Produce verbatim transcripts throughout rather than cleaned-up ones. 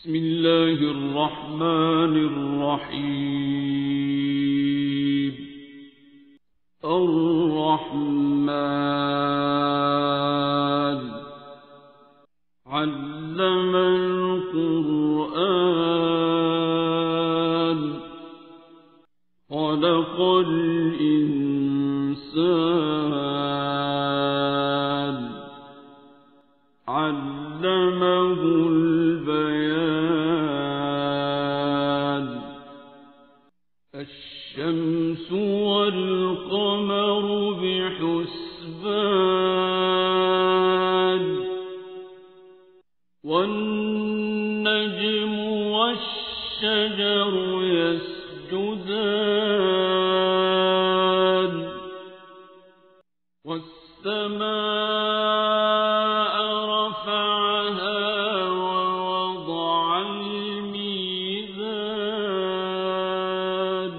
بسم الله الرحمن الرحيم. الرحمن علم القرآن خلق الإنسان علمه البيان. الشمس والقمر بحسبان والنجم والشجر يسجدان والسماء رفعها ووضع الميزان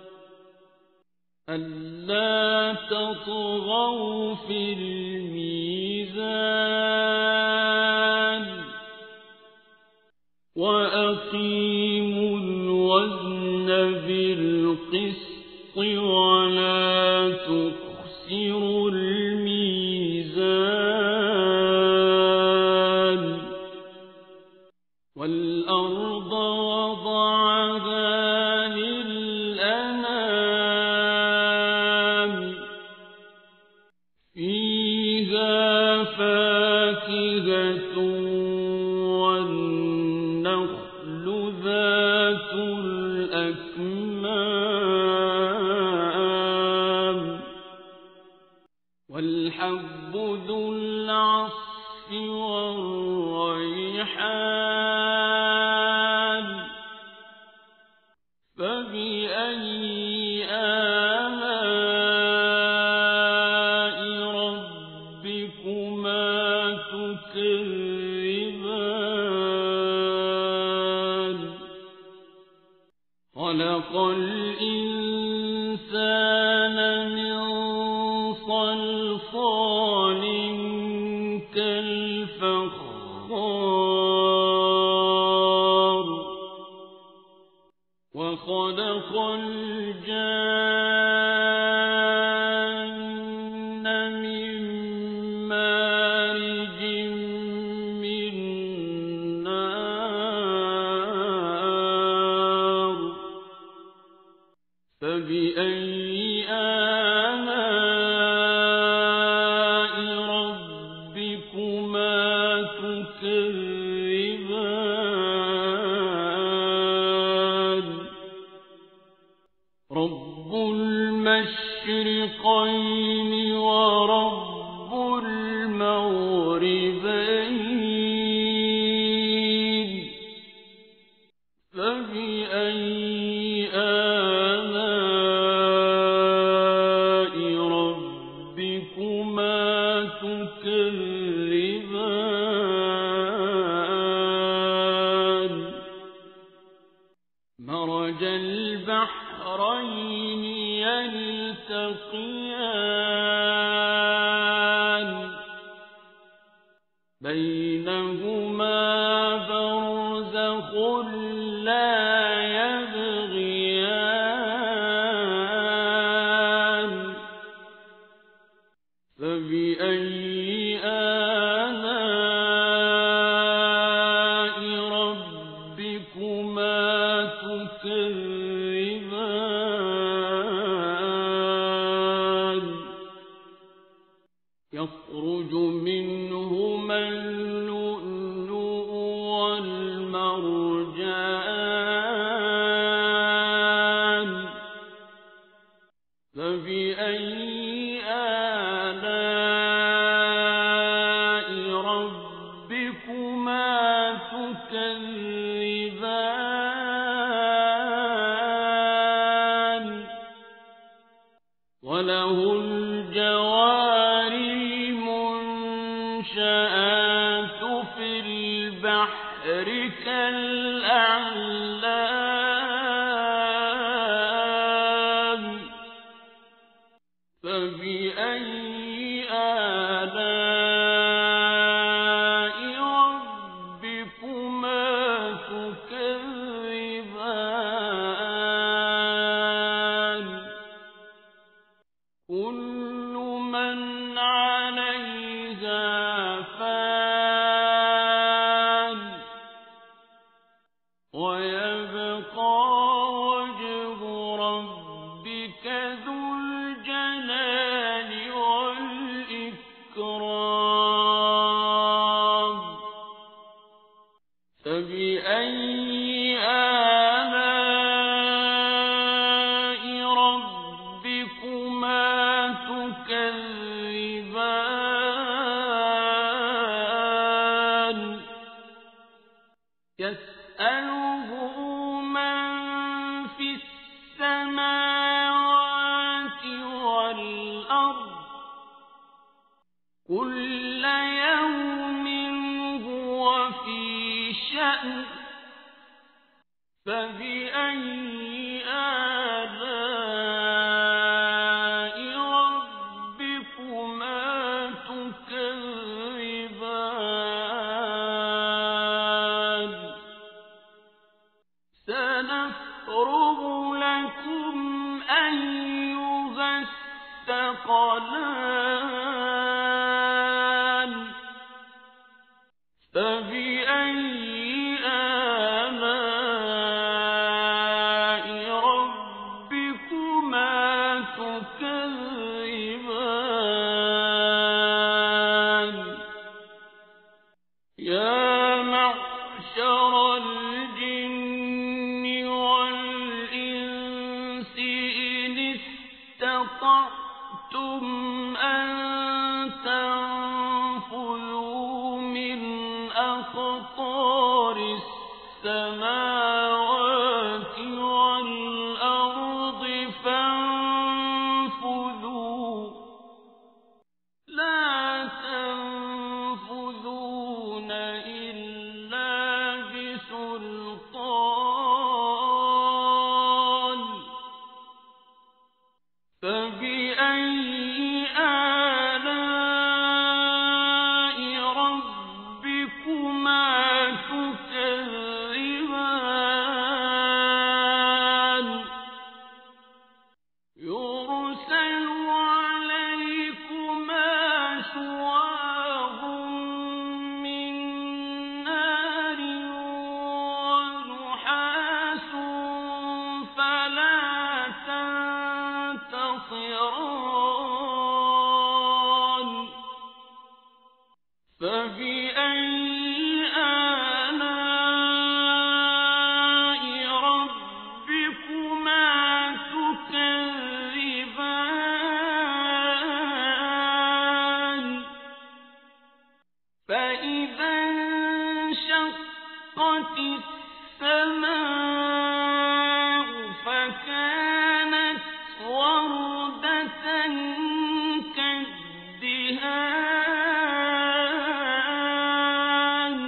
ألا تطغوا في الميزان وأقيموا الوزن بالقسط ولا تخسروا الميزان. والأرض وضعها للأنام فيها فاكهة والنخل ذات الأكمام والحب ذو العصف والريحان فبأي آلاء ربكما تكذبان. خلق الإنسان من صلصال كالفخار وخلق الجان من مارج من نار فبأي آلاء ربكما تكذبان. رب المشرقين ورب المغربين فبأي آلاء ربكما تكذبان. مرج البحرين يلتقيان بينهما برزخ لا يبغيان فبأي آلاء ربكما تكذبان. يخرج منهما اللؤلؤ والمرجان فبأي آلاء ربكما تكذبان. وله الجوار المنشآت في البحر كالأعلام فبأي آلاء ربكما تكذبان. فبأي آلاء ربكما تكذبان يسأله من في السماوات والأرض كل يوم هو في شأن فبأي آلاء ربكما تكذبان سنفرغ لكم أيها الثقلان فبأي آلاء ربكما تكذبان يا معشر الجن والإنس إن استطعتم أن تنفذوا من أقطار السماوات والأرض فانفذوا لا تنفذون إلا بسلطان فبأي آلاء ربكما تكذبان يرسل عليكما شواظ من نار ونحاس فلا تنتصران فبأي آلاء ربكما تكذبان فإذا انشقت السماء فكانت وردة كالدهان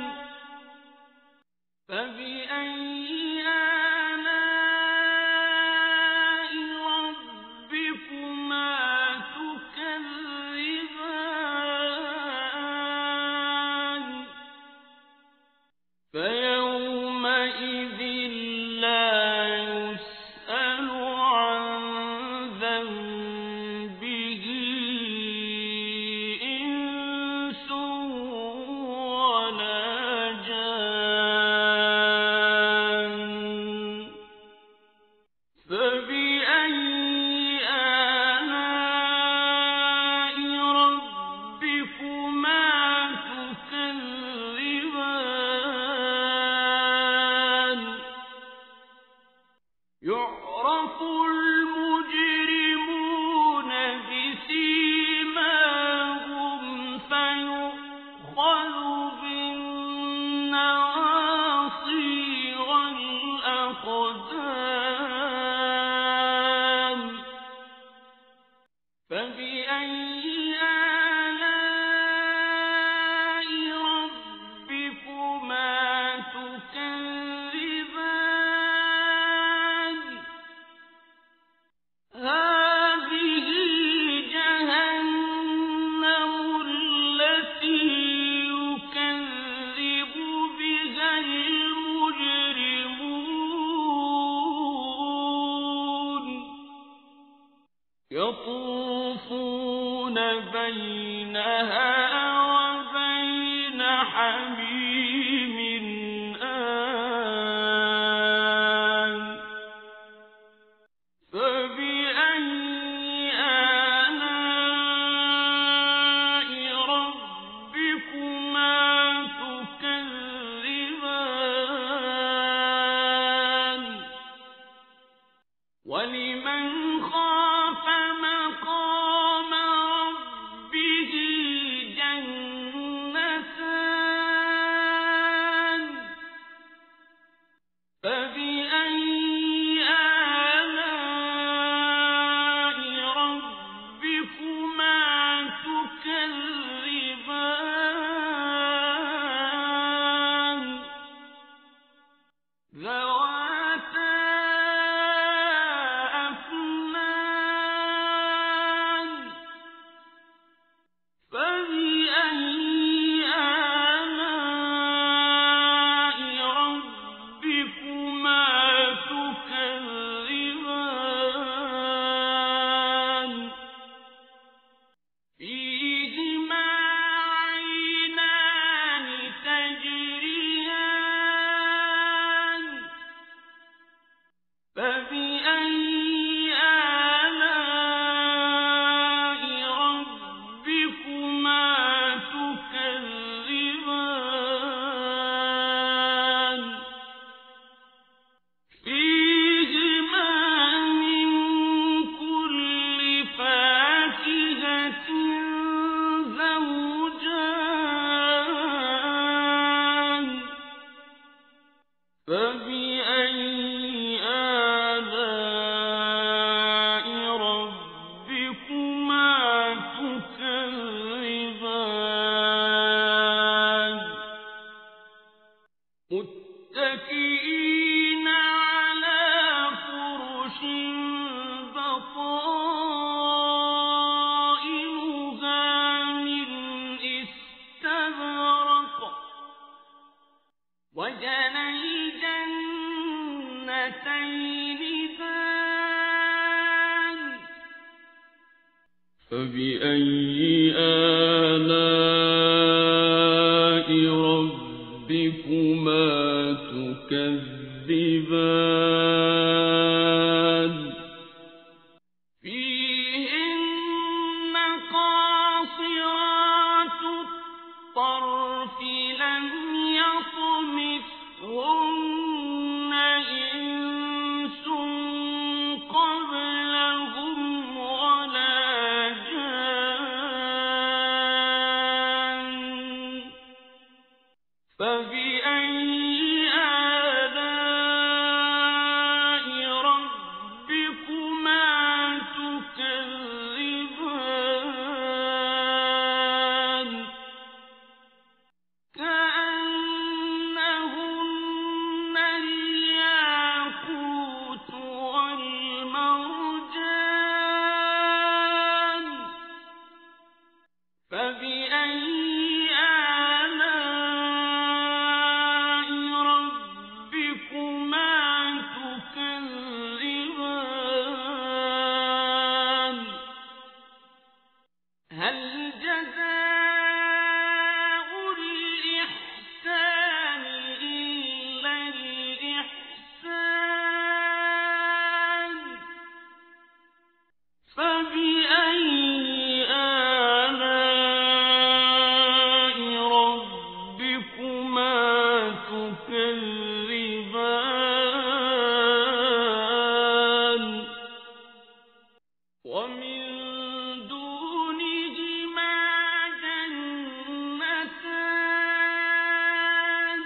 فبأي آلاء ربكما تكذبان فيومئذ لا يسأل عن ذنبه إنس ولا جان فبأي آلاء ربكما تكذبان يعرف المجرمون بسيماهم فيؤخذ بالنواصي والأقدام فبأي آلاء ربكما تكذبان هذه جهنم التي يكذب بها المجرمون يطوفون بينها وبين حميم آن فبأي آلاء ربكما تكذبان ذواتا أفنان فبأي آلاء ربكما تكذبان فيهما عينان تجريان فبأي آلاء ربكما تكذبان فيهما من كل فاكهة زوجان فبأي آلاء ربكما تكذبان متكئين على فرش بطائنها من استبرق وجنى الجنتين دان فبأي آلاء ربكما تكذبان فيهن قاصرات الطرف لم يطمثهن إنس قبلهم ولا جان فبأي آلاء ربكما تكذبان كأنهن الياقوت والمرجان فبأي آلاء ربكما تكذبان هل جزاء الإحسان إلا الإحسان فبأي آلاء ربكما تكذبان ومن دونهما جنتان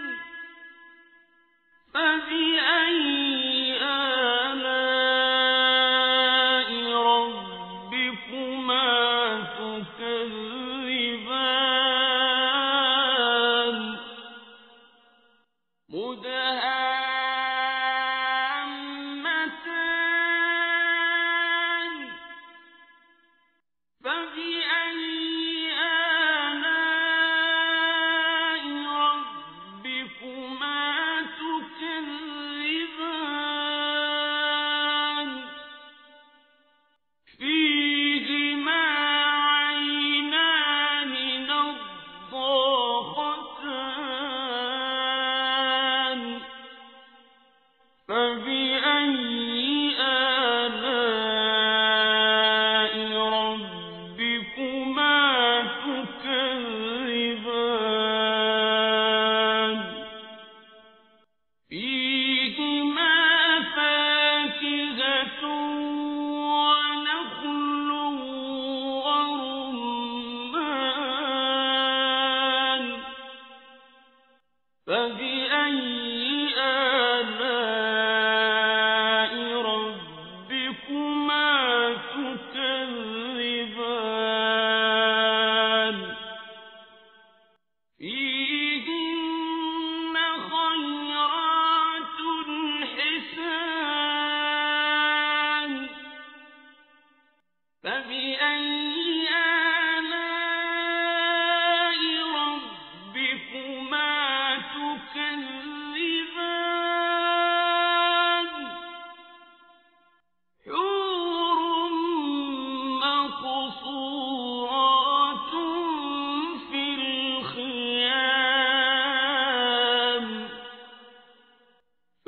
فبأي آلاء ربكما تكذبان مدهامتان فبأي آلاء ربكما تكذبان فيهما عينان نضاختان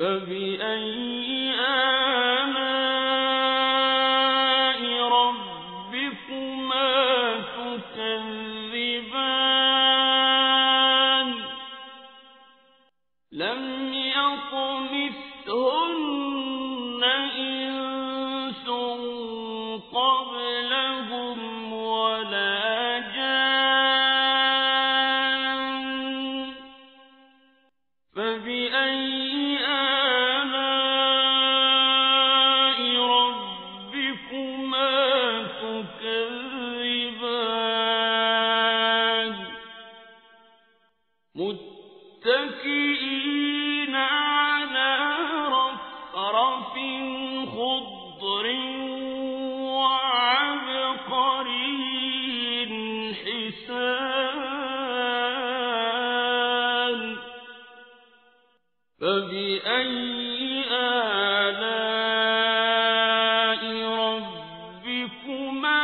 فبأي آلاء ربكما تكذبان لم يطمثهن إنس قبلهم ولا جان فبأي متكئين على رفرف خضر وعبقري حسان فبأي آلاء ربكما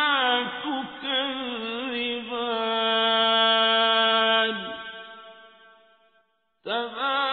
تكذبان تبارك